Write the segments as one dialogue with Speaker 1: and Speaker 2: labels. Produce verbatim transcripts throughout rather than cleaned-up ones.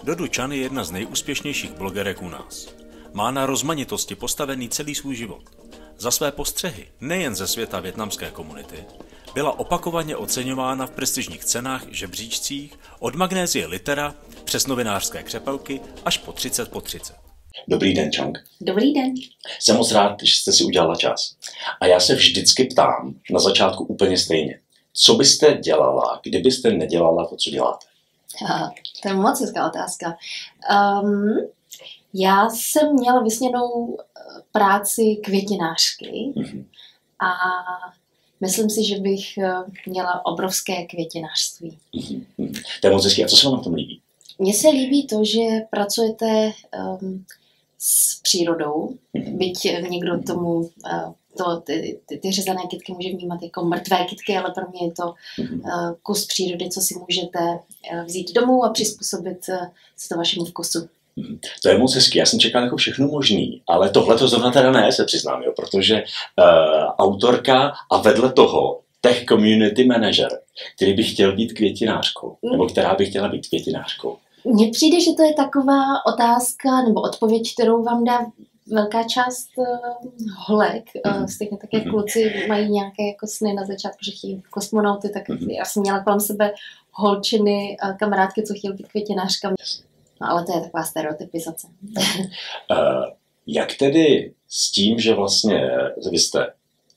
Speaker 1: Dodu Chan je jedna z nejúspěšnějších blogerek u nás. Má na rozmanitosti postavený celý svůj život. Za své postřehy, nejen ze světa vietnamské komunity, byla opakovaně oceňována v prestižních cenách i žebříčcích od Magnézie Litera přes novinářské křepelky až po třicet po třicet.
Speaker 2: Dobrý den, Chang.
Speaker 3: Dobrý den.
Speaker 2: Jsem moc rád, že jste si udělala čas. A já se vždycky ptám na začátku úplně stejně. Co byste dělala, kdybyste nedělala to, co děláte?
Speaker 3: Aha, to je moc hezká otázka. Um, já jsem měla vysněnou práci květinářky mm-hmm. a myslím si, že bych měla obrovské květinářství.
Speaker 2: Mm-hmm. To je moc hezký. A co se vám na tom líbí?
Speaker 3: Mně se líbí to, že pracujete um, s přírodou, mm-hmm. byť někdo tomu uh, to, ty, ty, ty řezané kytky může vnímat jako mrtvé kytky, ale pro mě je to uh, kus přírody, co si můžete uh, vzít domů a přizpůsobit uh, se to vašemu vkusu.
Speaker 2: To je moc hezký. Já jsem čekal jako všechno možný, ale tohle to zrovna teda ne, se přiznám, jo, protože uh, autorka a vedle toho tech community manager, který by chtěl být květinářkou, mm. nebo která by chtěla být květinářkou.
Speaker 3: Mně přijde, že to je taková otázka nebo odpověď, kterou vám dá velká část uh, holek. Mm. Uh, stejně tak, jak mm. kluci mají nějaké jako sny na začátku, že chtějí kosmonauty, tak mm. já jsem měla kolem sebe holčiny, uh, kamarádky, co chtěly být květinářkami. No, ale to je taková stereotypizace.
Speaker 2: uh, jak tedy s tím, že vlastně vy jste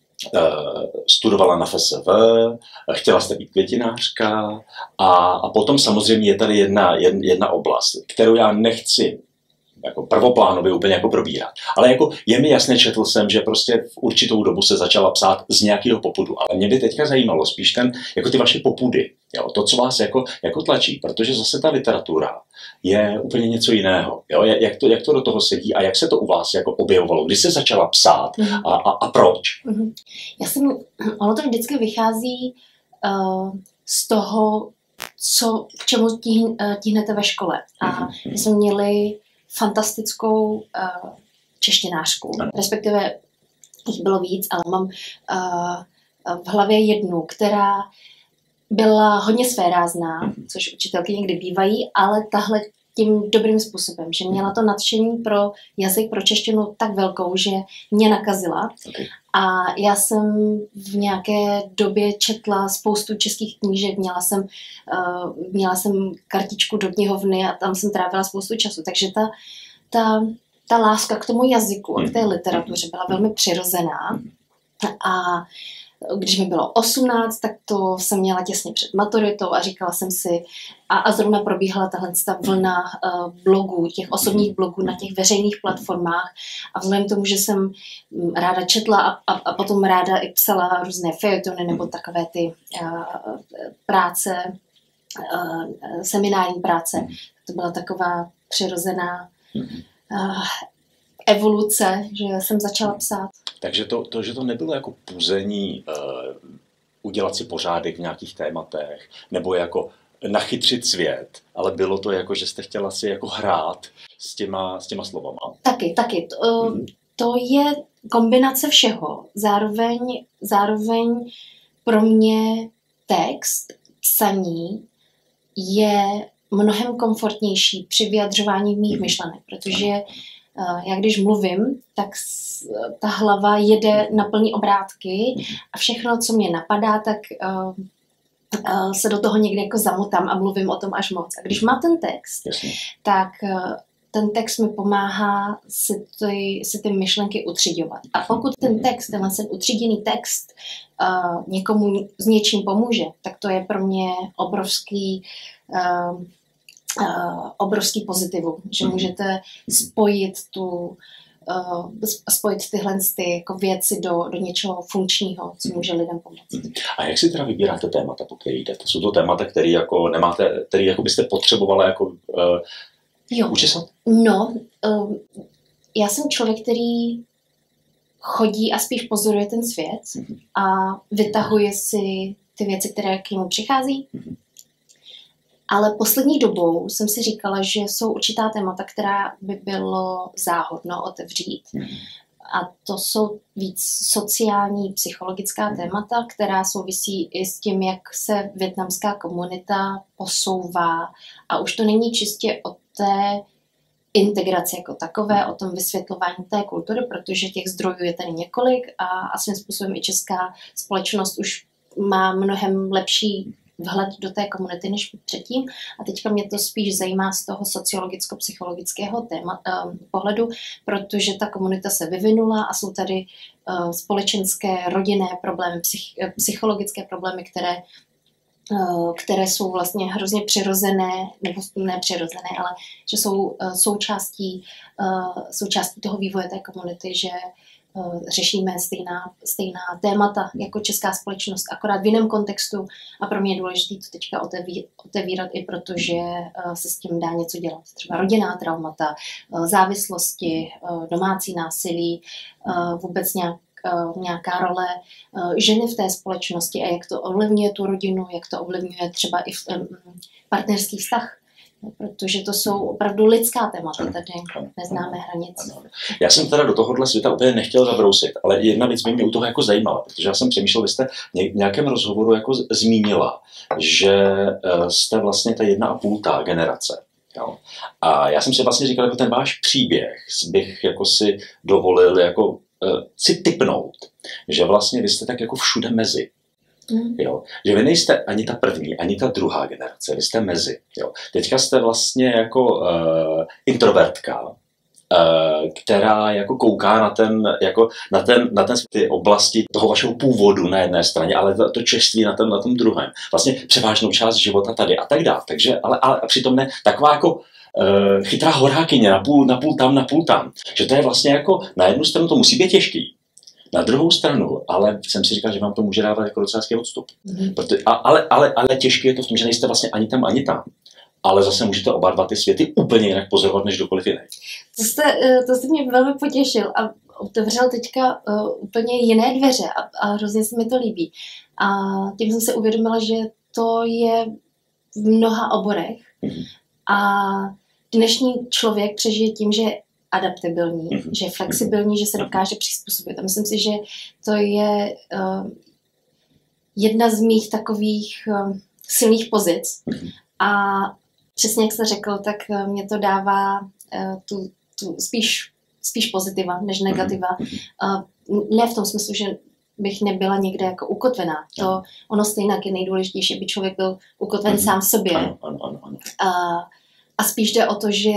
Speaker 2: uh, studovala na F S V, chtěla jste být květinářka a, a potom samozřejmě je tady jedna, jedna, jedna oblast, kterou já nechci jako prvoplánově úplně jako probírat. Ale jako je mi jasné, četl jsem, že prostě v určitou dobu se začala psát z nějakého popudu. Ale mě by teďka zajímalo spíš ten, jako ty vaše popudy, jo, to, co vás jako, jako tlačí, protože zase ta literatura je úplně něco jiného. Jo? Jak, to, jak to do toho sedí a jak se to u vás jako objevovalo? Kdy jste začala psát mm-hmm. a, a, a proč?
Speaker 3: Mm-hmm. Já jsem, ono to vždycky vychází uh, z toho, co, k čemu tíhnete ve škole. A mm-hmm. my jsme měli fantastickou uh, češtinářku, respektive jich bylo víc, ale mám uh, v hlavě jednu, která byla hodně svérázná, což učitelky někdy bývají, ale tahle tím dobrým způsobem, že měla to nadšení pro jazyk, pro češtinu tak velkou, že mě nakazila. Okay. A já jsem v nějaké době četla spoustu českých knížek, měla jsem, uh, měla jsem kartičku do knihovny a tam jsem trávila spoustu času. Takže ta, ta, ta láska k tomu jazyku a k té literatuře byla velmi přirozená. A když mi bylo osmnáct, tak to jsem měla těsně před maturitou a říkala jsem si, a, a zrovna probíhala tahle ta vlna uh, blogů, těch osobních blogů na těch veřejných platformách a vzhledem k tomu, že jsem ráda četla a, a, a potom ráda i psala různé feuilletony nebo takové ty uh, práce, uh, seminární práce, to byla taková přirozená uh, evoluce, že jsem začala psát.
Speaker 2: Takže to, to, že to nebylo jako puzení, uh, udělat si pořádek v nějakých tématech, nebo jako nachytřit svět, ale bylo to jako, že jste chtěla si jako hrát s těma, s těma slovama.
Speaker 3: Taky, taky. To, hmm. to je kombinace všeho. Zároveň, zároveň pro mě text, psaní je mnohem komfortnější při vyjadřování mých hmm. myšlenek, protože já když mluvím, tak ta hlava jede na plný obrátky a všechno, co mě napadá, tak uh, uh, se do toho někdy jako zamotám a mluvím o tom až moc. A když mám ten text, Jasně. tak uh, ten text mi pomáhá si ty, si ty myšlenky utřiďovat. A pokud ten text, tenhle ten utříděný text uh, někomu s něčím pomůže, tak to je pro mě obrovský uh, Uh, obrovský pozitivum, že můžete spojit tu uh, spojit tyhle ty jako věci do, do něčeho funkčního, co může lidem pomoct.
Speaker 2: A jak si teda vybíráte témata, po které jdete? Jsou to témata, které jako nemáte, které jako byste potřebovala jako uh, učesat?
Speaker 3: No, uh, já jsem člověk, který chodí a spíš pozoruje ten svět mm-hmm. a vytahuje si ty věci, které k němu přichází. Mm-hmm. Ale poslední dobou jsem si říkala, že jsou určitá témata, která by bylo záhodno otevřít. Mm. A to jsou víc sociální, psychologická témata, která souvisí i s tím, jak se vietnamská komunita posouvá. A už to není čistě o té integraci jako takové, o tom vysvětlování té kultury, protože těch zdrojů je tady několik a, a svým způsobem i česká společnost už má mnohem lepší vhled do té komunity než předtím. A teďka mě to spíš zajímá z toho sociologicko-psychologického téma, uh, pohledu, protože ta komunita se vyvinula a jsou tady uh, společenské, rodinné problémy, psych, psychologické problémy, které které jsou vlastně hrozně přirozené, nebo ne přirozené, ale že jsou součástí, součástí toho vývoje té komunity, že řešíme stejná, stejná témata jako česká společnost, akorát v jiném kontextu a pro mě je důležité to teďka otevírat i protože se s tím dá něco dělat. Třeba rodinná traumata, závislosti, domácí násilí, vůbec nějak nějaká role ženy v té společnosti a jak to ovlivňuje tu rodinu, jak to ovlivňuje třeba i v partnerský vztah. Protože to jsou opravdu lidská témata, tady neznáme hranic.
Speaker 2: Já jsem teda do tohohle světa úplně nechtěl zabrousit, ale jedna věc mě u toho jako zajímala, protože já jsem přemýšlel, vy jste v nějakém rozhovoru jako zmínila, že jste vlastně ta jedna a půl tá generace. Jo. A já jsem si vlastně říkal, jako ten váš příběh bych jako si dovolil jako si tipnout, že vlastně vy jste tak jako všude mezi. Mm. Jo? Že vy nejste ani ta první, ani ta druhá generace, vy jste mezi. Jo? Teďka jste vlastně jako uh, introvertka, uh, která jako kouká na ten, jako na ten, na ten ty oblasti toho vašeho původu na jedné straně, ale to, to češství na tom, na tom druhém. Vlastně převážnou část života tady a tak dále. Takže, ale, ale přitom ne, taková jako Uh, chytrá horákyně, napůl, napůl tam, napůl tam. Že to je vlastně jako, na jednu stranu to musí být těžký, na druhou stranu, ale jsem si říkal, že vám to může dávat jako docela hezký odstup. Mm-hmm. Proto, a, ale, ale, ale těžké je to v tom, že nejste vlastně ani tam, ani tam. Ale zase můžete oba dva ty světy úplně jinak pozorovat, než kdokoliv jiný.
Speaker 3: To jste, to jste mě velmi potěšil a otevřel teďka uh, úplně jiné dveře a, a hrozně se mi to líbí. A tím jsem se uvědomila, že to je v mnoha oborech. Mm-hmm. A dnešní člověk přežije tím, že je adaptabilní, mm-hmm. že je flexibilní, že se dokáže přizpůsobit. A myslím si, že to je uh, jedna z mých takových uh, silných pozic. Mm-hmm. A přesně jak jste řekl, tak uh, mě to dává uh, tu, tu spíš, spíš pozitiva než negativa. Mm-hmm. Uh, ne v tom smyslu, že bych nebyla někde jako ukotvená. To ono stejnak je nejdůležitější, aby člověk byl ukotven mm-hmm. sám v sobě.
Speaker 2: Ano, ano, ano, ano.
Speaker 3: Uh, A spíš jde o to, že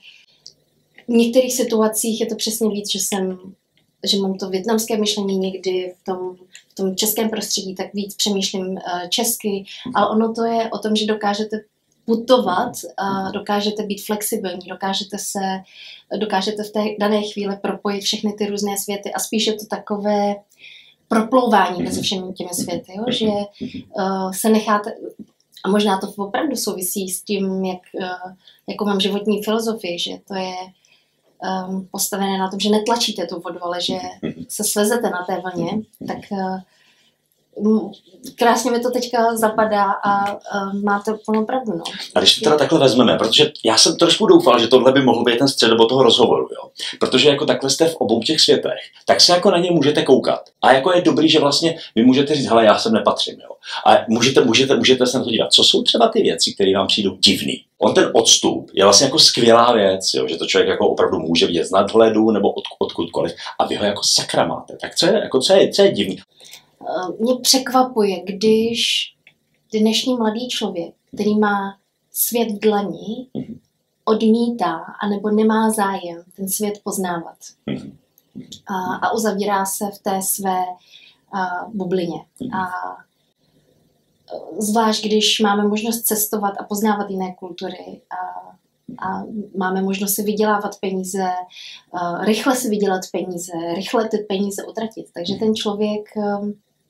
Speaker 3: v některých situacích je to přesně víc, že jsem, že mám to vietnamské myšlení někdy v tom, v tom českém prostředí, tak víc přemýšlím uh, česky, ale ono to je o tom, že dokážete putovat, uh, dokážete být flexibilní, dokážete se, dokážete v té dané chvíli propojit všechny ty různé světy a spíš je to takové proplouvání mezi všemi těmi světy, jo? Že uh, se necháte. A možná to opravdu souvisí s tím, jak, jako mám životní filozofii, že to je um, postavené na tom, že netlačíte tu vodu, ale že se svezete na té vlně, tak uh, krásně mi to teďka zapadá a uh, máte plnou pravdu. No.
Speaker 2: A když to teda takhle vezmeme, protože já jsem trošku doufal, že tohle by mohl být ten středobod toho rozhovoru, jo? Protože jako takhle jste v obou těch světech, tak se jako na ně můžete koukat. A jako je dobrý, že vlastně vy můžete říct, hele, já sem nepatřím, jo. A můžete, můžete, můžete se na to dívat. Co jsou třeba ty věci, které vám přijdou divný? On ten odstup je vlastně jako skvělá věc, jo, že to člověk jako opravdu může vidět z nadhledu nebo od, odkudkoliv a vy ho jako sakra máte. Tak co je, jako co je, co je divný?
Speaker 3: Mě překvapuje, když dnešní mladý člověk, který má svět v dlani, mm-hmm. odmítá anebo nemá zájem ten svět poznávat. Mm-hmm. A, a uzavírá se v té své a, bublině. Mm-hmm. A zvlášť, když máme možnost cestovat a poznávat jiné kultury a, a máme možnost si vydělávat peníze, a rychle si vydělat peníze, rychle ty peníze utratit. Takže ten člověk um,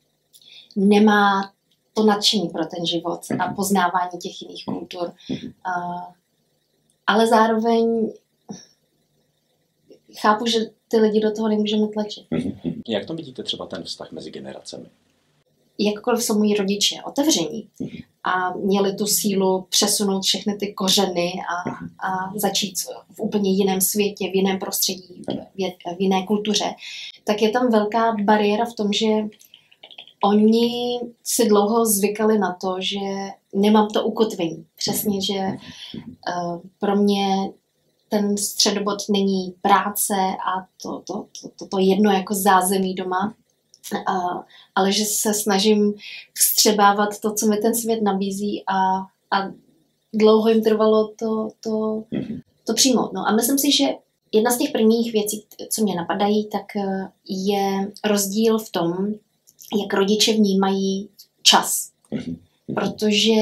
Speaker 3: nemá to nadšení pro ten život a poznávání těch jiných kultur. A, ale zároveň chápu, že ty lidi do toho nemůžeme tlačit.
Speaker 2: Jak to vidíte třeba ten vztah mezi generacemi?
Speaker 3: Jakkoliv jsou moji rodiče otevření a měli tu sílu přesunout všechny ty kořeny a, a začít v úplně jiném světě, v jiném prostředí, v jiné kultuře, tak je tam velká bariéra v tom, že oni si dlouho zvykali na to, že nemám to ukotvení. Přesně, že uh, pro mě ten středobod není práce a to, to, to, to, to jedno jako zázemí doma, uh, ale že se snažím vstřebávat to, co mi ten svět nabízí a, a dlouho jim trvalo to, to, to přijmout. No a myslím si, že jedna z těch prvních věcí, co mě napadají, tak je rozdíl v tom, jak rodiče vnímají čas. Protože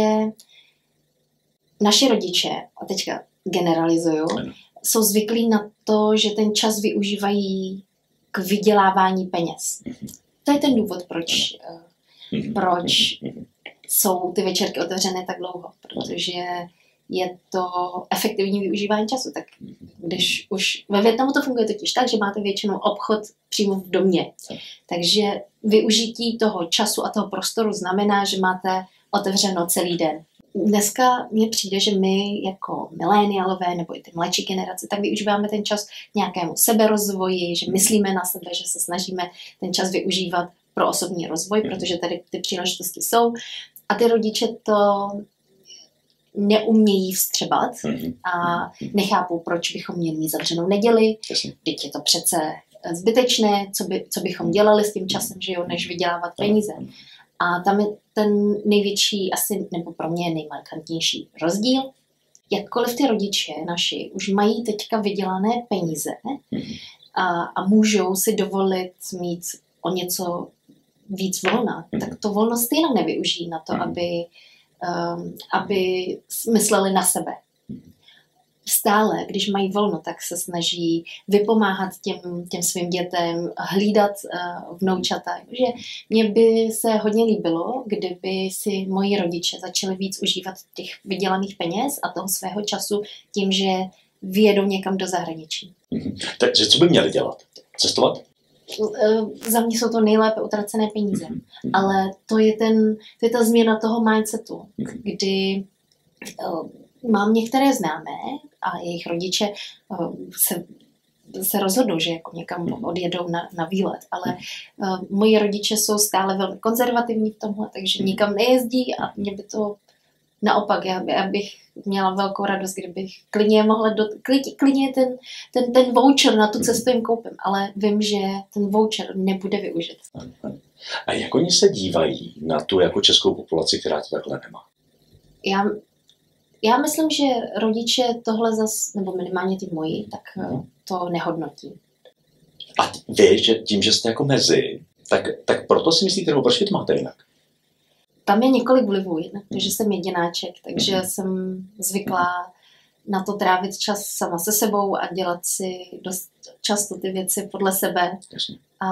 Speaker 3: naši rodiče, a teďka generalizuju, jsou zvyklí na to, že ten čas využívají k vydělávání peněz. To je ten důvod, proč, proč jsou ty večerky otevřené tak dlouho, protože je to efektivní využívání času. Tak když už ve Vietnamu to funguje totiž tak, že máte většinou obchod přímo v domě. Takže využití toho času a toho prostoru znamená, že máte otevřeno celý den. Dneska mně přijde, že my jako mileniálové nebo i ty mladší generace, tak využíváme ten čas k nějakému seberozvoji, že myslíme na sebe, že se snažíme ten čas využívat pro osobní rozvoj, protože tady ty příležitosti jsou. A ty rodiče to neumějí vstřebat a nechápou, proč bychom měli mít zavřenou neděli. Teď je to přece zbytečné, co, by, co bychom dělali s tím časem, že jo, než vydělávat peníze. A tam je ten největší, asi, nebo pro mě nejmarkantnější rozdíl. Jakkoliv ty rodiče naši už mají teďka vydělané peníze a, a můžou si dovolit mít o něco víc volna, tak to volno stejně nevyužijí na to, aby Um, aby mysleli na sebe. Stále, když mají volno, tak se snaží vypomáhat těm, těm svým dětem, hlídat uh, vnoučata. Že mně by se hodně líbilo, kdyby si moji rodiče začali víc užívat těch vydělaných peněz a toho svého času tím, že vyjedou někam do zahraničí.
Speaker 2: Mm-hmm. Takže co by měli dělat? Cestovat?
Speaker 3: Za mě jsou to nejlépe utracené peníze. Ale to je, ten, to je ta změna toho mindsetu, kdy uh, mám některé známé a jejich rodiče uh, se, se rozhodnou, že jako někam odjedou na, na výlet, ale uh, moji rodiče jsou stále velmi konzervativní v tomhle, takže nikam nejezdí a mě by to naopak, já, já bych měla velkou radost, kdybych klidně mohla, do, klidně, klidně ten, ten, ten voucher na tu cestu jim koupím, ale vím, že ten voucher nebude využit.
Speaker 2: A jak oni se dívají na tu jako českou populaci, která to takhle nemá?
Speaker 3: Já, já myslím, že rodiče tohle zas, nebo minimálně ty moji, tak to nehodnotí.
Speaker 2: A vy, že tím, že jste jako mezi, tak, tak proto si myslíte, nebo proč vy to máte jinak?
Speaker 3: Tam je několik vlivů, jednak, protože jsem jedináček, takže jsem zvyklá na to trávit čas sama se sebou a dělat si dost často ty věci podle sebe. A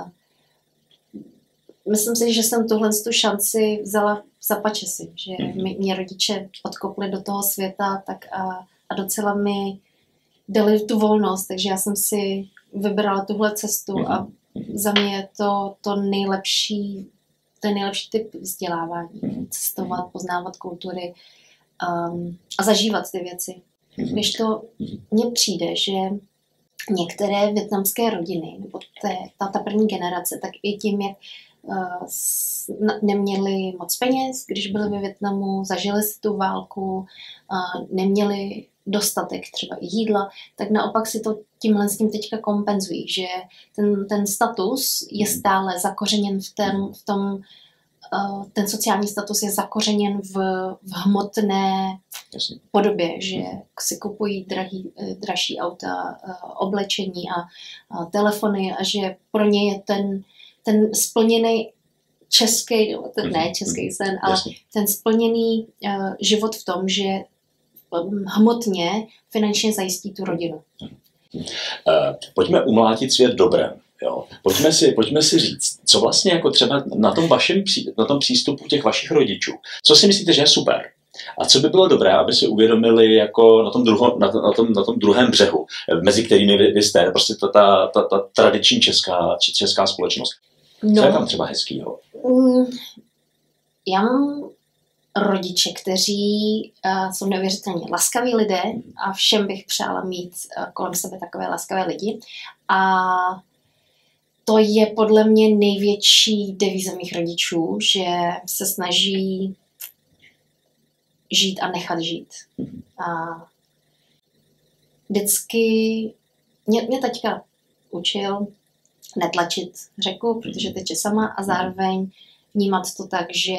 Speaker 3: myslím si, že jsem tuhle tu šanci vzala za pačesy, že mě, mě rodiče odkopli do toho světa tak a, a docela mi dali tu volnost, takže já jsem si vybrala tuhle cestu a za mě je to, to nejlepší To je nejlepší typ vzdělávání. Cestovat, poznávat kultury um, a zažívat ty věci. Když to mně přijde, že některé vietnamské rodiny, nebo té, ta, ta první generace, tak i tím, jak uh, s, n- neměli moc peněz, když byli ve Vietnamu, zažili si tu válku, uh, neměli dostatek třeba i jídla, tak naopak si to tímhle s tím teďka kompenzují, že ten, ten status je stále zakořeněn v, tém, v tom, uh, ten sociální status je zakořeněn v, v hmotné
Speaker 2: Jasně.
Speaker 3: podobě, že si kupují drahý, dražší auta, uh, oblečení a, a telefony a že pro ně je ten, ten splněný český, ten, ne český sen, ale
Speaker 2: Jasně.
Speaker 3: ten splněný uh, život v tom, že hmotně, finančně zajistí tu rodinu.
Speaker 2: Uh, pojďme umlátit svět dobrem. Jo. Pojďme, si, pojďme si říct, co vlastně jako třeba na tom, vašem, na tom přístupu těch vašich rodičů, co si myslíte, že je super? A co by bylo dobré, aby si uvědomili jako na tom, druho, na, na tom, na tom druhém břehu, mezi kterými vy, vy jste, prostě ta, ta, ta, ta tradiční česká, česká společnost.
Speaker 3: No,
Speaker 2: co je tam třeba hezkýho?
Speaker 3: Um, já mám rodiče, kteří uh, jsou neuvěřitelně laskaví lidé a všem bych přála mít uh, kolem sebe takové laskavé lidi. A to je podle mě největší devíza mých rodičů, že se snaží žít a nechat žít. A vždycky mě, mě taťka učil netlačit řeku, protože teče sama a zároveň vnímat to tak, že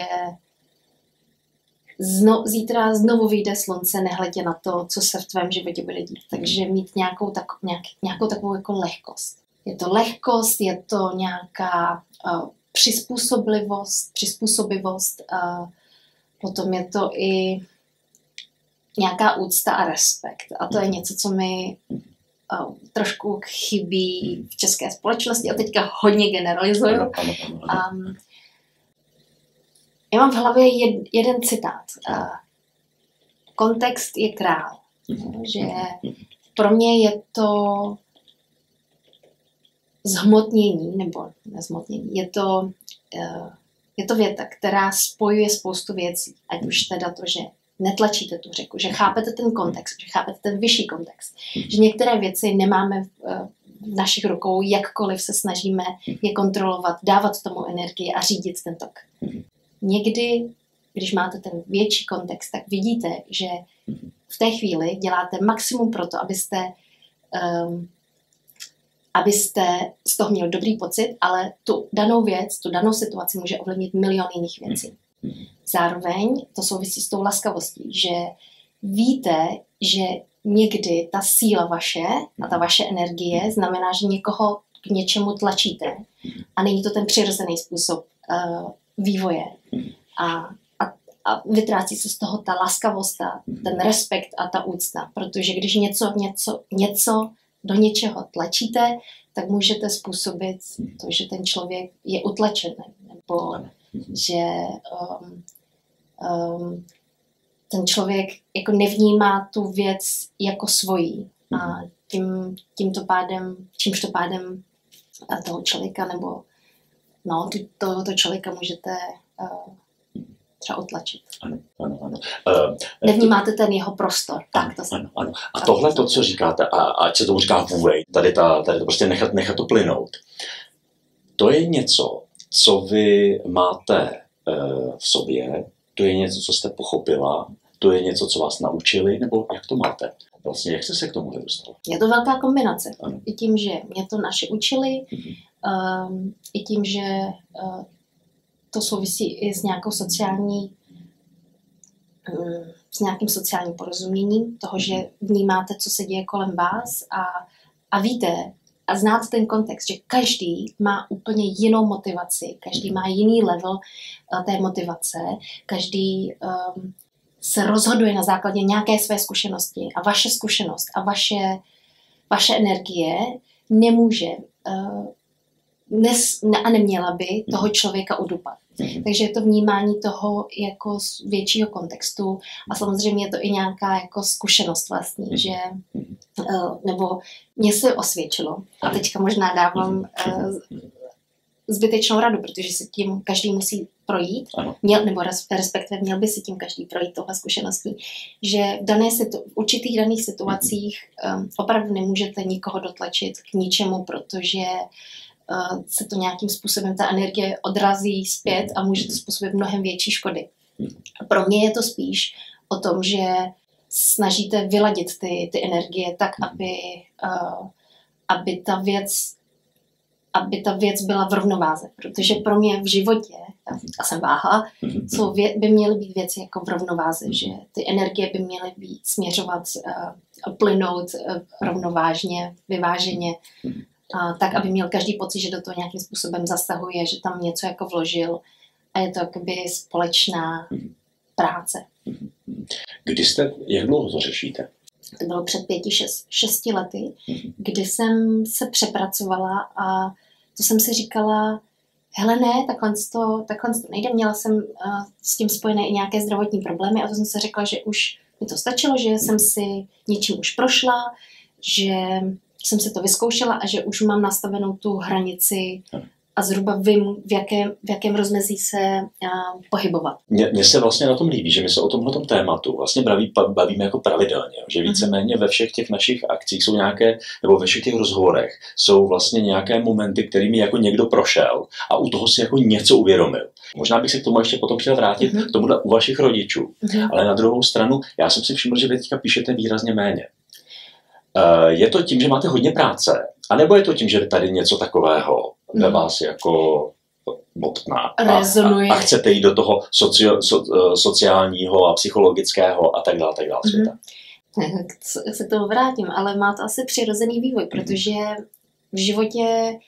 Speaker 3: zno, zítra znovu vyjde slunce, nehledě na to, co se v tvém životě bude dít. Takže mít nějakou, tak, nějak, nějakou takovou jako lehkost. Je to lehkost, je to nějaká uh, přizpůsobivost, přizpůsobivost uh, potom je to i nějaká úcta a respekt. A to je něco, co mi uh, trošku chybí v české společnosti. A teďka hodně generalizuju. Um, já mám v hlavě jed, jeden citát. Uh, kontext je král. Že pro mě je to zhmotnění, nebo nezhmotnění, je to, uh, je to věta, která spojuje spoustu věcí. Ať už teda to, že netlačíte tu řeku, že chápete ten kontext, že chápete ten vyšší kontext, že některé věci nemáme v, v našich rukou, jakkoliv se snažíme je kontrolovat, dávat tomu energii a řídit ten tok. Někdy, když máte ten větší kontext, tak vidíte, že v té chvíli děláte maximum pro to, abyste, um, abyste z toho měl dobrý pocit, ale tu danou věc, tu danou situaci může ovlivnit milion jiných věcí. Zároveň to souvisí s tou laskavostí, že víte, že někdy ta síla vaše a ta vaše energie znamená, že někoho k něčemu tlačíte a není to ten přirozený způsob uh, vývoje. A, a, a vytrácí se z toho ta laskavost, ta, ten respekt a ta úcta, protože když něco, něco, něco do něčeho tlačíte, tak můžete způsobit to, že ten člověk je utlačený, nebo že um, um, ten člověk jako nevnímá tu věc jako svojí a tím, tímto pádem, čímž to pádem toho člověka nebo no, to, to člověka můžete uh, třeba otlačit.
Speaker 2: Ano, ano, ano. Uh,
Speaker 3: Nevnímáte ten jeho prostor.
Speaker 2: Ano,
Speaker 3: tak to se...
Speaker 2: ano, ano. A tohle to, co říkáte, a, ať se tomu říká vůle, tady, ta, tady to prostě nechat, nechat to plynout, to je něco, co vy máte uh, v sobě, to je něco, co jste pochopila, to je něco, co vás naučili, nebo jak to máte? Vlastně, jak jste se k tomu dostala?
Speaker 3: Je to velká kombinace.
Speaker 2: Ano.
Speaker 3: I tím, že mě to naši učili, mm-hmm. um, i tím, že uh, to souvisí i s nějakou sociální, um, s nějakým sociálním porozuměním toho, že vnímáte, co se děje kolem vás a, a víte a znáte ten kontext, že každý má úplně jinou motivaci, každý má jiný level uh, té motivace, každý um, se rozhoduje na základě nějaké své zkušenosti a vaše zkušenost a vaše, vaše energie nemůže uh, nes, ne, a neměla by toho člověka udupat. Takže je to vnímání toho jako z většího kontextu a samozřejmě je to i nějaká jako zkušenost vlastní, že uh, nebo mě se osvědčilo a teďka možná dávám uh, zbytečnou radu, protože se tím každý musí projít, měl, nebo respektive měl by si tím každý projít tohle zkušeností, že v, dané situ, v určitých daných situacích um, opravdu nemůžete nikoho dotlačit k ničemu, protože uh, se to nějakým způsobem ta energie odrazí zpět a může to způsobit mnohem větší škody. Pro mě je to spíš o tom, že snažíte vyladit ty, ty energie tak, aby, uh, aby ta věc aby ta věc byla v rovnováze, protože pro mě v životě, a jsem váha, jsou vě, by měly být věci jako v rovnováze, že ty energie by měly být směřovat, uh, plynout uh, rovnovážně, vyváženě, uh, tak, aby měl každý pocit, že do toho nějakým způsobem zasahuje, že tam něco jako vložil a je to jakoby společná práce.
Speaker 2: Kdy jste, jak dlouho to řešíte?
Speaker 3: To bylo před pěti, šest, šesti lety, kdy jsem se přepracovala a to jsem si říkala, hele ne, takhle to, takhle to nejde. Měla jsem uh, s tím spojené i nějaké zdravotní problémy a to jsem si řekla, že už mi to stačilo, že jsem si něčím už prošla, že jsem si to vyzkoušela a že už mám nastavenou tu hranici a zhruba vím, v jakém, v jakém rozmezí se uh, pohybovat.
Speaker 2: Mně se vlastně na tom líbí, že my se o tomhle tématu vlastně baví, bavíme jako pravidelně, že víceméně ve všech těch našich akcích jsou nějaké, nebo ve všech těch rozhovorech jsou vlastně nějaké momenty, kterými jako někdo prošel a u toho si jako něco uvědomil. Možná bych se k tomu ještě potom chtěl vrátit, mm-hmm. k tomuhle u vašich rodičů, mm-hmm. ale na druhou stranu, já jsem si všiml, že vy teďka píšete výrazně méně. Je to tím, že máte hodně práce, anebo je to tím, že tady něco takového ve vás jako bobtná a, a, a chcete jít do toho socio, so, sociálního a psychologického a tak dále, tak dále světa?
Speaker 3: Mm-hmm. Se k tomu vrátím, ale má to asi přirozený vývoj, protože v životě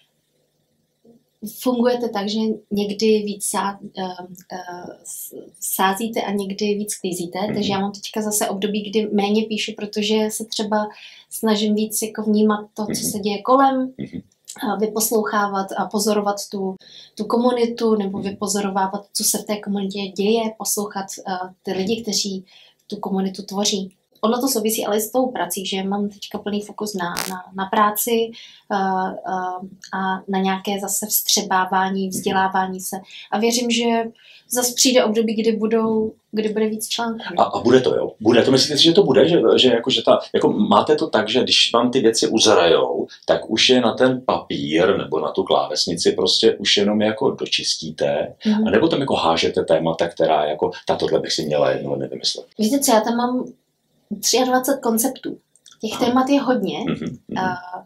Speaker 3: fungujete tak, že někdy víc sá, uh, uh, sázíte a někdy víc sklízíte, mm-hmm. takže já mám teďka zase období, kdy méně píšu, protože se třeba snažím víc jako vnímat to, co se děje kolem, mm-hmm. vyposlouchávat a pozorovat tu, tu komunitu, nebo vypozorovávat, co se v té komunitě děje, poslouchat uh, ty lidi, kteří tu komunitu tvoří. Ono to souvisí ale s tou prací, že mám teďka plný fokus na, na, na práci uh, uh, a na nějaké zase vstřebávání, vzdělávání se. A věřím, že zase přijde období, kdy, budou, kdy bude víc článků.
Speaker 2: A, a bude to, jo? Bude to? Myslíte si, že to bude? Že, že, jako, že ta, jako máte to tak, že když vám ty věci uzrajou, tak už je na ten papír nebo na tu klávesnici prostě už jenom jako dočistíte, mm. a nebo tam jako hážete témata, která jako, tohle bych si měla jednou nevymyslet.
Speaker 3: Víte co, já tam mám dvacet tři konceptů. Těch Aha. témat je hodně, mm-hmm. uh,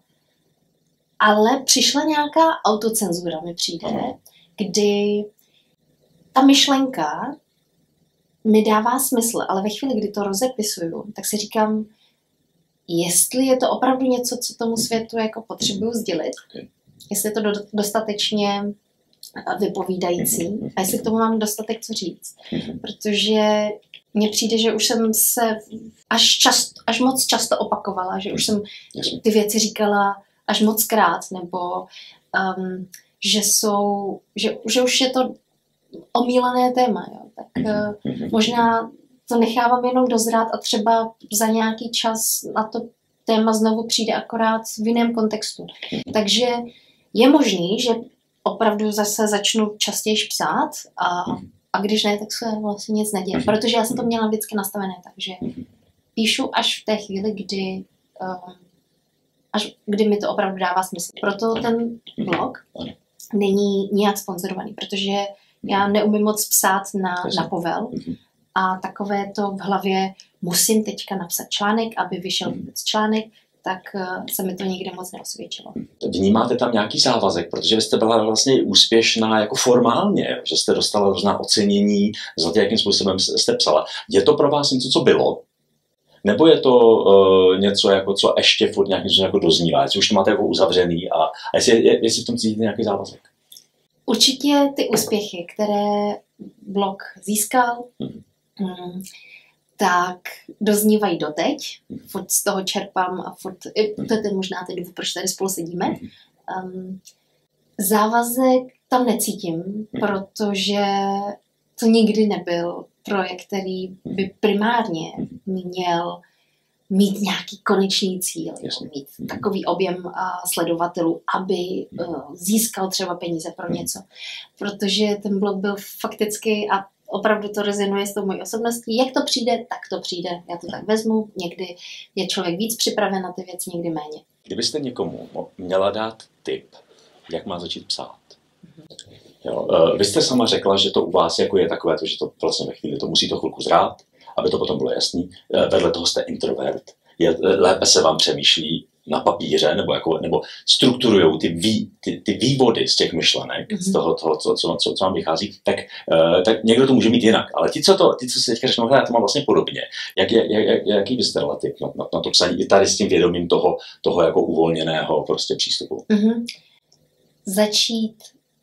Speaker 3: ale přišla nějaká autocenzura, mi přijde, Aha. kdy ta myšlenka mi dává smysl, ale ve chvíli, kdy to rozepisuju, tak si říkám, jestli je to opravdu něco, co tomu světu jako potřebuju sdělit, okay. jestli je to do, dostatečně vypovídající a jestli k tomu mám dostatek co říct. Mm-hmm. Protože mně přijde, že už jsem se až, často, až moc často opakovala, že už jsem ty věci říkala až moc krát, nebo um, že jsou, že, že už je to omílané téma, jo. Tak uh, možná to nechávám jenom dozrát a třeba za nějaký čas na to téma znovu přijde akorát v jiném kontextu. Takže je možný, že opravdu zase začnu častěji psát a A když ne, tak se vlastně nic neděje. Protože já jsem to měla vždycky nastavené, takže píšu až v té chvíli, kdy, um, až kdy mi to opravdu dává smysl. Proto ten blog není nijak sponzorovaný, protože já neumím moc psát na, na povel a takové to v hlavě musím teďka napsat článek, aby vyšel vůbec článek, tak se mi to nikde moc neosvědčilo.
Speaker 2: Vnímáte tam nějaký závazek, protože vy jste byla vlastně úspěšná jako formálně, že jste dostala různá ocenění za to, jakým způsobem jste psala. Je to pro vás něco, co bylo? Nebo je to uh, něco, jako, co ještě furt nějakým způsobem jako doznívá? Jestli už to máte jako uzavřený a, a jestli, je, jestli v tom cítíte nějaký závazek?
Speaker 3: Určitě ty úspěchy, které blog získal, hmm. Hmm, tak doznívají doteď. Furt z toho čerpám a furt, to je ten možná ten důvod, proč tady spolu sedíme. Um, závazek tam necítím, protože to nikdy nebyl projekt, který by primárně měl mít nějaký konečný cíl, mít takový objem sledovatelů, aby získal třeba peníze pro něco. Protože ten blog byl fakticky, a opravdu to rezonuje s tou mojí osobností, jak to přijde, tak to přijde. Já to tak vezmu, někdy je člověk víc připraven na ty věci, někdy méně.
Speaker 2: Kdybyste někomu měla dát tip, jak má začít psát? Jo, vy jste sama řekla, že to u vás jako je takové, že to vlastně ve chvíli to musí to chvilku zrát, aby to potom bylo jasný. Vedle toho jste introvert. Je, lépe se vám přemýšlí na papíře, nebo, jako, nebo strukturujou ty, vý, ty, ty vývody z těch myšlenek, mm-hmm. z toho, toho co, co, co, co vám vychází, tak, uh, tak někdo to může mít jinak. Ale ti, co, to, ti, co si teďka řeknou, já to mám vlastně podobně. Jak, jak, jak, jaký byste dala tip na, na, na to psaní i tady s tím vědomím toho, toho jako uvolněného prostě přístupu?
Speaker 3: Mm-hmm. Začít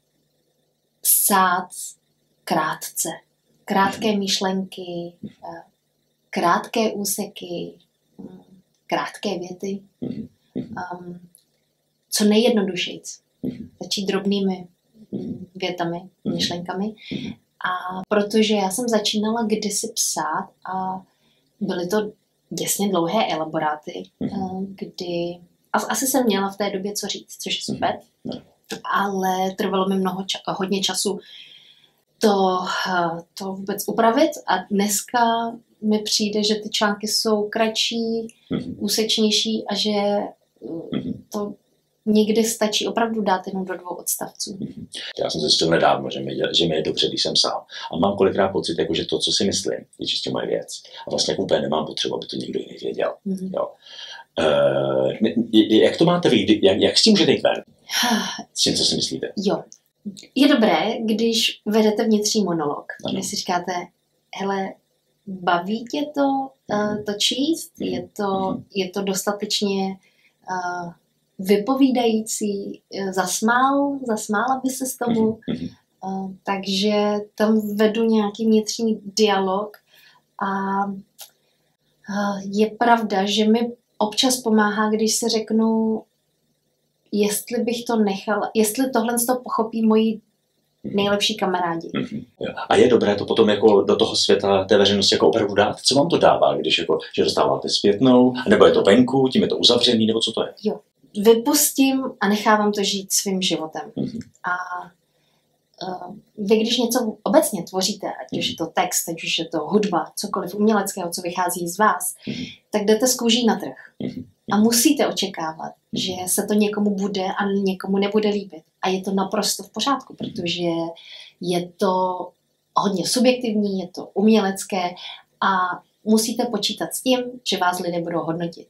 Speaker 3: psát krátce. Krátké myšlenky, krátké úseky, krátké věty. Um, co nejjednodušejc. Začít drobnými větami, myšlenkami. A protože já jsem začínala kdysi psát a byly to děsně dlouhé elaboráty, kdy asi jsem měla v té době co říct, což je super. ale trvalo mi mnoho ča- hodně času to, to vůbec upravit a dneska mi přijde, že ty články jsou kratší, mm-hmm. úsečnější a že mm-hmm. to někdy stačí opravdu dát jenom do dvou odstavců. Mm-hmm.
Speaker 2: Já jsem zjistil nedávno, že mi, je, že mi je dobře, když jsem sám. A mám kolikrát pocit, jako, že to, co si myslím, je čistě moje věc. A vlastně jako úplně nemám potřebu, aby to někdo jiný věděl. Mm-hmm. Jo. Uh, jak to máte vy? Jak, jak s tím můžete jít ven? S tím, co si myslíte?
Speaker 3: Jo. Je dobré, když vedete vnitřní monolog. Ano. Když si říkáte, hele, baví tě to, uh, to číst? Mm. Je, to, je to dostatečně uh, vypovídající? Zasmál? Zasmála by se s tomu? Mm. Uh, takže tam vedu nějaký vnitřní dialog a uh, je pravda, že mi občas pomáhá, když si řeknu, jestli bych to nechala, jestli tohle z toho pochopí moji nejlepší kamarádi.
Speaker 2: Mm-hmm. A je dobré to potom jako do toho světa té veřejnosti jako opravdu dát? Co vám to dává, když jako, že dostáváte zpětnou, nebo je to venku, tím je to uzavřený, nebo co to je?
Speaker 3: Jo, vypustím a nechávám to žít svým životem. Mm-hmm. A uh, vy, když něco obecně tvoříte, ať už je to text, ať už je to hudba, cokoliv uměleckého, co vychází z vás, mm-hmm. tak jdete z kůží na trh. Mm-hmm. A musíte očekávat, že se to někomu bude a někomu nebude líbit. A je to naprosto v pořádku, protože je to hodně subjektivní, je to umělecké a musíte počítat s tím, že vás lidé budou hodnotit.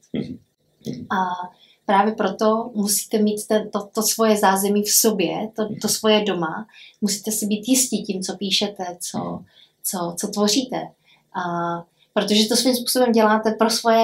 Speaker 3: A právě proto musíte mít ten, to, to svoje zázemí v sobě, to, to svoje doma. Musíte si být jistí tím, co píšete, co, co, co tvoříte. A protože to svým způsobem děláte pro svoje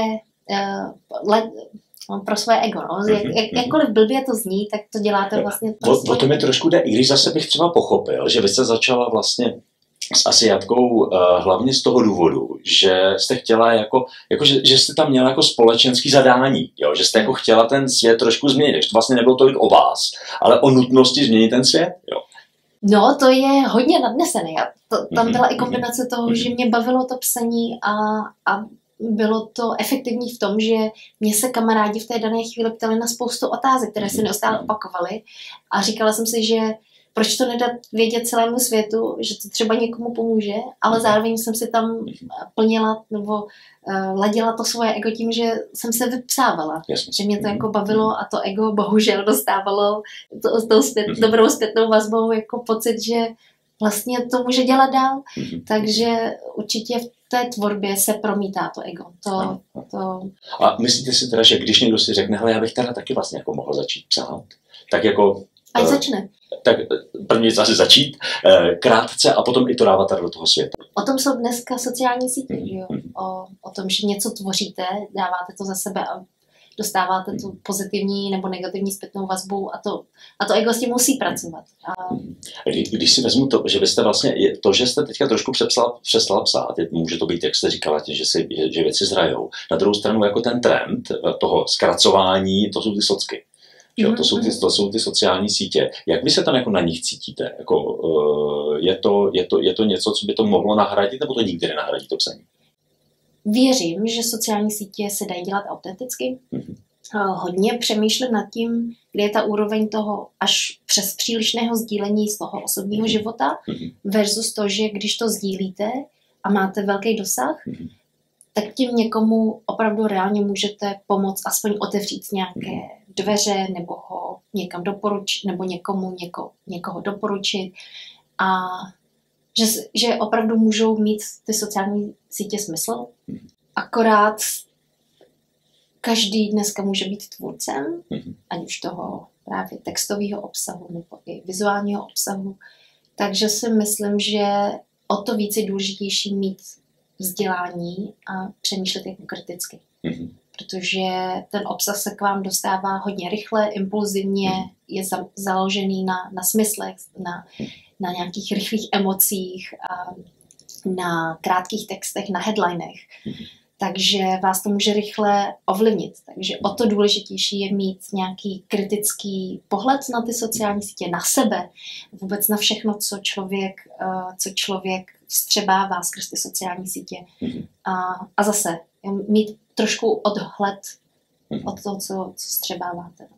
Speaker 3: Uh, let, pro své ego. No. Jak, jak, jakkoliv blbě to zní, tak to děláte vlastně pro
Speaker 2: o, o to mi trošku jde, i když zase bych třeba pochopil, že vy jste začala vlastně s Asiatkou uh, hlavně z toho důvodu, že jste chtěla jako, jako že, že jste tam měla jako společenský zadání, jo? Že jste jako chtěla ten svět trošku změnit, že to vlastně nebylo tolik o vás, ale o nutnosti změnit ten svět. Jo?
Speaker 3: No, to je hodně nadnesené. To, tam byla i kombinace toho, že mě bavilo to psaní a, a bylo to efektivní v tom, že mě se kamarádi v té dané chvíli ptali na spoustu otázek, které se neustále opakovaly a říkala jsem si, že proč to nedat vědět celému světu, že to třeba někomu pomůže, ale zároveň jsem si tam plnila nebo uh, ladila to svoje ego tím, že jsem se vypsávala. Jasně. Že mě to jako bavilo a to ego bohužel dostávalo to, tou zpět, dobrou zpětnou vazbou jako pocit, že vlastně to může dělat dál. Takže určitě v té tvorbě se promítá to ego. To, to...
Speaker 2: A myslíte si teda, že když někdo si řekne, hele, já bych teda taky vlastně jako mohl začít psát, tak jako...
Speaker 3: Ať uh, začne.
Speaker 2: Tak první asi začít, uh, krátce a potom i to dávat do toho světa.
Speaker 3: O tom jsou dneska sociální sítě, mm. že jo? O, o tom, že něco tvoříte, dáváte to za sebe a dostáváte tu pozitivní nebo negativní zpětnou vazbu a to, a to ego s tím musí pracovat. A...
Speaker 2: Když, když si vezmu to, že vy jste vlastně, to, že jste teďka trošku přepsala, přestala psát, může to být, jak jste říkala, že, si, že věci zhrajou. Na druhou stranu jako ten trend toho zkracování, to jsou ty socky. Mm-hmm. To, jsou ty, to jsou ty sociální sítě. Jak vy se tam jako na nich cítíte? Jako, uh, je, to, je, to, je to něco, co by to mohlo nahradit, nebo to nikdy nenahradí to psaní?
Speaker 3: Věřím, že sociální sítě se dají dělat autenticky. Mm-hmm. Hodně přemýšlím nad tím, kde je ta úroveň toho až přes přílišného sdílení z toho osobního mm-hmm. života versus to, že když to sdílíte a máte velký dosah, mm-hmm. tak tím někomu opravdu reálně můžete pomoct aspoň otevřít nějaké dveře nebo ho někam doporučit, nebo někomu něko, někoho doporučit. A že, že opravdu můžou mít ty sociální sítě smysl. Akorát každý dneska může být tvůrcem, ať už toho právě textového obsahu nebo i vizuálního obsahu. Takže si myslím, že o to víc je důležitější mít vzdělání a přemýšlet jako kriticky. Mm-hmm. Protože ten obsah se k vám dostává hodně rychle, impulzivně, mm-hmm. je za, založený na, na smyslech, na, na nějakých rychlých emocích, a na krátkých textech, na headlinech. Mm-hmm. Takže vás to může rychle ovlivnit. Takže o to důležitější je mít nějaký kritický pohled na ty sociální sítě, na sebe, vůbec na všechno, co člověk, co člověk vstřebává skrz ty sociální sítě. Mm-hmm. A, a zase mít trošku odhled od toho, co, co střebáváte.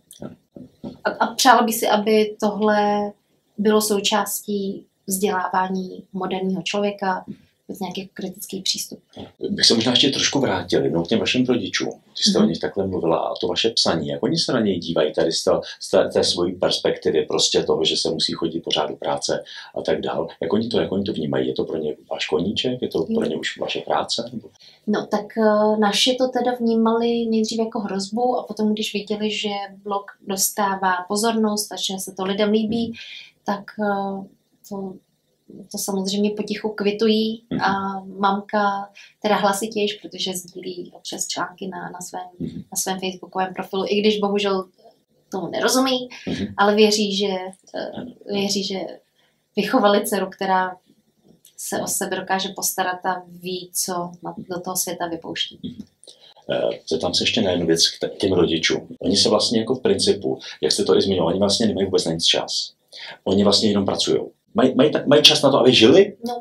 Speaker 3: A, a přála bych si, aby tohle bylo součástí vzdělávání moderního člověka, bez nějaký kritický přístup.
Speaker 2: Bych se možná ještě trošku vrátil jednou k těm vašim rodičům. Ty jste mm-hmm. o nich takhle mluvila a to vaše psaní. Jak oni se na něj dívají tady z té, z té, té svojí perspektivy prostě toho, že se musí chodit pořád do práce a tak dál. Jak oni to, jak oni to vnímají? Je to pro ně váš koníček? Je to pro ně už vaše práce? Nebo?
Speaker 3: No tak uh, naši to teda vnímali nejdřív jako hrozbu a potom, když viděli, že blog dostává pozornost a že se to lidem líbí, mm-hmm. tak uh, to to samozřejmě potichu kvitují a mamka teda hlasitějš, protože sdílí občas články na, na, svém, na svém facebookovém profilu, i když bohužel tomu nerozumí, ale věří, že, věří, že vychovali dceru, která se o sebe dokáže postarat a ví, co do toho světa vypouští.
Speaker 2: Zeptám se ještě na jednu věc k těm rodičům. Oni se vlastně jako v principu, jak jste to i zmínil, oni vlastně nemají vůbec na nic čas. Oni vlastně jenom pracují. Mají, mají, mají čas na to, aby žili?
Speaker 3: No,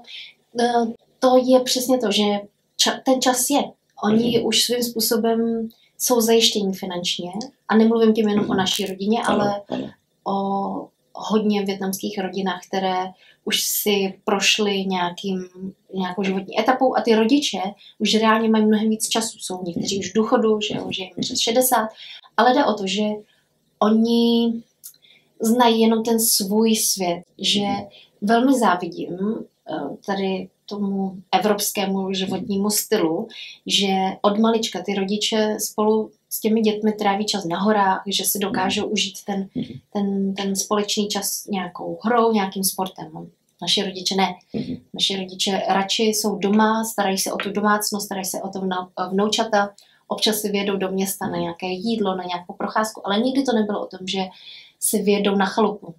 Speaker 3: to je přesně to, že ča, ten čas je. Oni mm-hmm. už svým způsobem jsou zajištění finančně a nemluvím tím jenom mm-hmm. o naší rodině, ano, ale ano. o hodně vietnamských rodinách, které už si prošly nějakým, nějakou životní etapou a ty rodiče už reálně mají mnohem víc času. Jsou někteří už v důchodu, že už je jim přes šedesát, ale jde o to, že oni znají jenom ten svůj svět, že velmi závidím tady tomu evropskému životnímu stylu, že od malička ty rodiče spolu s těmi dětmi tráví čas na horách, že si dokážou užít ten, ten, ten společný čas nějakou hrou, nějakým sportem. Naši rodiče ne. Naši rodiče radši jsou doma, starají se o tu domácnost, starají se o to vnoučata, občas si vyjedou do města na nějaké jídlo, na nějakou procházku, ale nikdy to nebylo o tom, že si vyjedou na chalupu.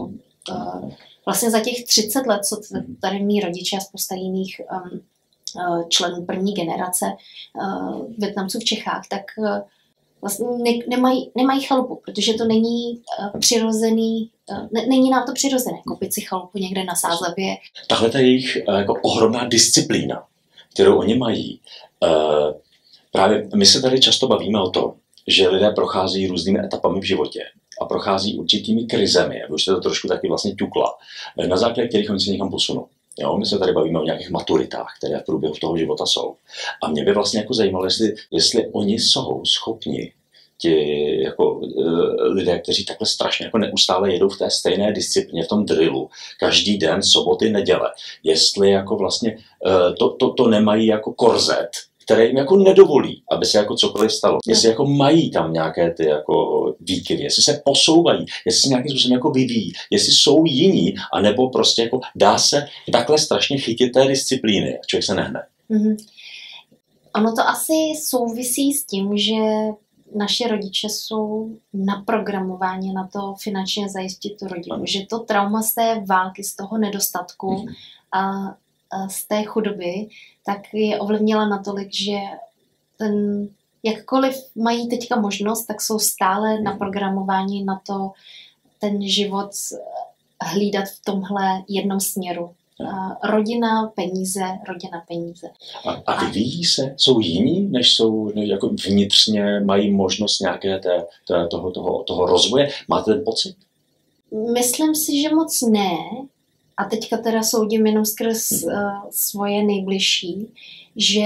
Speaker 3: Vlastně za těch třicet let, co tady mý rodiče a spousta jiných um, členů první generace uh, Vietnamců v Čechách, tak uh, vlastně ne, nemají, nemají chalupu, protože to není uh, přirozený, uh, ne, není nám to přirozené, koupit si chalupu někde na Sázavě.
Speaker 2: Tahle ta jejich uh, jako ohromná disciplína, kterou oni mají. Uh, právě my se tady často bavíme o tom, že lidé prochází různými etapami v životě a prochází určitými krizemi, jak už jste to trošku taky vlastně ťukla, na základě kterých oni se někam posunou. Jo, my se tady bavíme o nějakých maturitách, které v průběhu toho života jsou. A mě by vlastně jako zajímalo, jestli, jestli oni jsou schopni, ti jako uh, lidé, kteří takhle strašně jako neustále jedou v té stejné disciplině, v tom drillu, každý den, soboty, neděle, jestli jako vlastně uh, to, to, to nemají jako korzet, které jim jako nedovolí, aby se jako cokoliv stalo. Jestli jako mají tam nějaké ty jako výkyvy, jestli se posouvají, jestli se nějakým způsobem jako vyvíjí, jestli jsou jiní, anebo prostě jako dá se takhle strašně chytit té disciplíny a člověk se nehne.
Speaker 3: Mm-hmm. Ono to asi souvisí s tím, že naše rodiče jsou naprogramováni na to finančně zajistit tu rodinu. Ano. Že to trauma z té války, z toho nedostatku mm-hmm. a z té chudoby, tak je ovlivnila natolik, že ten, jakkoliv mají teďka možnost, tak jsou stále naprogramováni na to ten život hlídat v tomhle jednom směru. Rodina, peníze, rodina, peníze.
Speaker 2: A, a vyvíjí se? Jsou jiní, než jsou, než jako vnitřně mají možnost nějaké té, té, toho, toho, toho rozvoje? Máte ten pocit?
Speaker 3: Myslím si, že moc ne. A teďka teda soudím jenom skrz uh, svoje nejbližší, že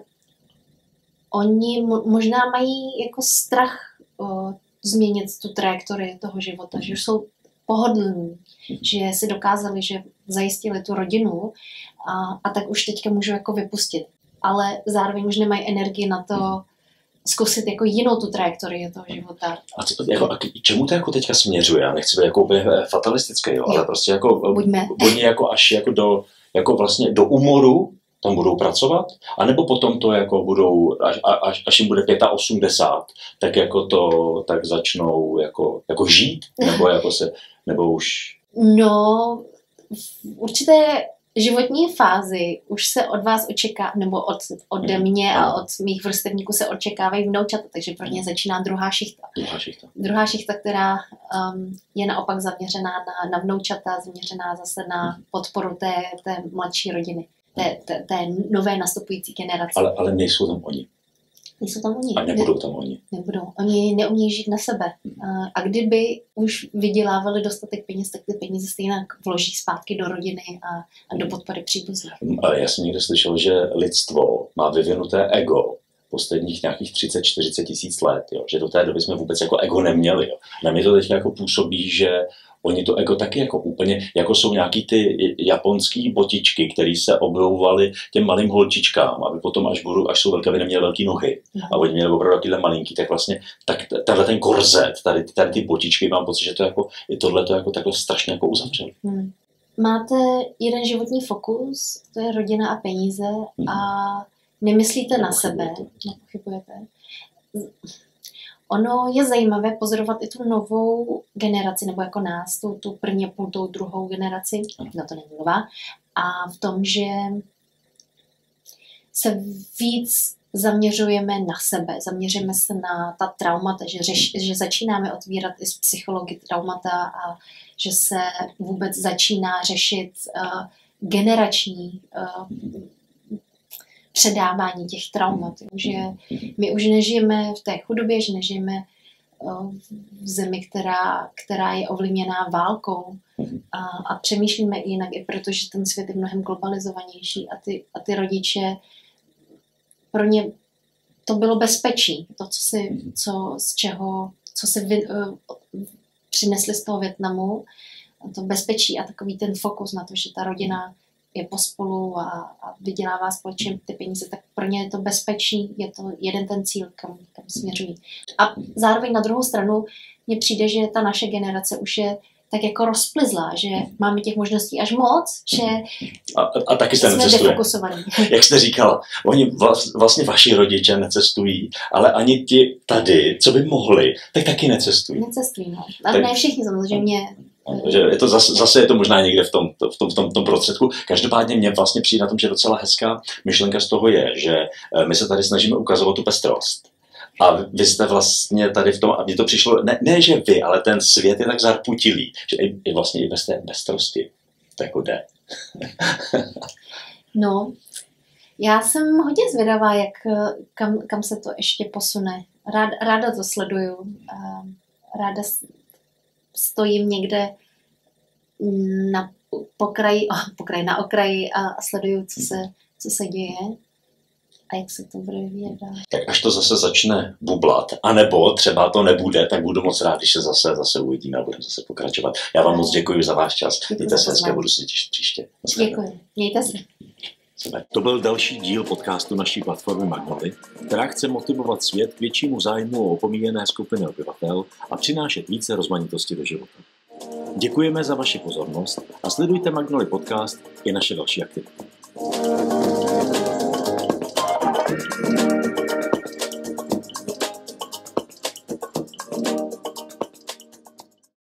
Speaker 3: oni mo- možná mají jako strach uh, změnit tu trajektorii toho života, že už jsou pohodlní, že si dokázali, že zajistili tu rodinu a, a tak už teďka můžu jako vypustit. Ale zároveň už nemají energii na to zkusit jako jinou tu trajektorii toho života.
Speaker 2: A, co, jako, a k čemu to jako teďka směřuje? Já nechci být jako úplně fatalistický, jo, jo. Ale prostě jako
Speaker 3: Buďme.
Speaker 2: Oni jako až jako do, jako vlastně do úmoru tam budou pracovat, anebo potom to jako budou, až, až, až jim bude osmdesát pět, tak jako to, tak začnou jako, jako žít, nebo jako se, nebo už...
Speaker 3: No, v určité životní fázi už se od vás očeká, nebo od, ode mě a od mých vrstevníků se očekávají vnoučata, takže pro ně začíná druhá šichta.
Speaker 2: Druhá šichta.
Speaker 3: Druhá šichta, která um, je naopak zaměřená na, na vnoučata, zaměřená zase na podporu té, té mladší rodiny, té, té, té nové nastupující generace.
Speaker 2: Ale, ale nejsou tam oni.
Speaker 3: Nejsou tam oni.
Speaker 2: A nebudou tam oni.
Speaker 3: Nebudou. Oni neumí žít na sebe. A kdyby už vydělávali dostatek peněz, tak ty peníze stejně vloží zpátky do rodiny a, a do podpory příbuzných.
Speaker 2: Já jsem někde slyšel, že lidstvo má vyvinuté ego posledních nějakých třicet čtyřicet tisíc let, jo? Že do té doby jsme vůbec jako ego neměli. Jo? Na mě to teď jako působí, že oni to ego taky jako úplně, jako jsou nějaký ty japonský botičky, které se oblouvaly těm malým holčičkám, aby potom, až budou, až jsou velké, aby neměly velké nohy. A oni měli opravdu takovýhle malinký, tak vlastně tak tenhle ten korzet, tady, tady ty botičky, mám pocit, že to jako, je tohle to jako takhle strašně jako uzavřeli.
Speaker 3: Hmm. Máte jeden životní fokus, to je rodina a peníze hmm. a nemyslíte na sebe, nepochybujete. Ono je zajímavé pozorovat i tu novou generaci, nebo jako nás, tu, tu první a půl, tou druhou generaci, no to není nová, a v tom, že se víc zaměřujeme na sebe, zaměřujeme se na ta traumata, že, řeš, že začínáme otvírat i z psychologie traumata a že se vůbec začíná řešit uh, generační uh, předávání těch traumat, že my už nežijeme v té chudobě, že nežijeme v zemi, která, která je ovlivněná válkou a, a přemýšlíme i jinak, i protože ten svět je mnohem globalizovanější a ty, a ty rodiče, pro ně to bylo bezpečí, to, co si, co, z čeho, co si vy, uh, přinesli z toho Vietnamu, to bezpečí a takový ten fokus na to, že ta rodina je pospolu a, a vydělává společně ty peníze, tak pro ně je to bezpečí, je to jeden ten cíl, kam, kam směřují. A zároveň na druhou stranu mně přijde, že ta naše generace už je tak jako rozplizlá, že máme těch možností až moc, že
Speaker 2: a, a taky se
Speaker 3: jsme defokusovaní.
Speaker 2: Jak jste říkala, oni vlastně vaši rodiče necestují, ale ani ti tady, co by mohli, tak taky necestují.
Speaker 3: Necestují, no. Ale tak... ne všichni samozřejmě.
Speaker 2: Že je to zase, zase je to možná někde v tom, v tom, v tom, v tom prostředku. Každopádně mě vlastně přijde na tom, že docela hezká myšlenka z toho je, že my se tady snažíme ukazovat tu pestrost. A vy jste vlastně tady v tom, a mně to přišlo, ne, ne že vy, ale ten svět je tak zarputilý, že i, i vlastně i bez té pestrosti to jako jde.
Speaker 3: No, já jsem hodně zvědavá, jak, kam, kam se to ještě posune. Rád, ráda to sleduju. Ráda stojím někde na pokraji, pokraji na okraji a, a sleduju, co se, co se děje a jak se to bude vyvíjet.
Speaker 2: Tak až to zase začne bublat, anebo třeba to nebude, tak budu moc rád, když se zase, zase uvidíme a budeme zase pokračovat. Já vám moc děkuji za váš čas. Děkuji. Mějte se hezké, budu se těšit příště.
Speaker 3: Děkuji. Mějte se.
Speaker 1: To byl další díl podcastu naší platformy Magnoly, která chce motivovat svět k většímu zájmu o opomíjené skupiny obyvatel a přinášet více rozmanitosti do života. Děkujeme za vaši pozornost a sledujte Magnoly podcast i naše další aktivity.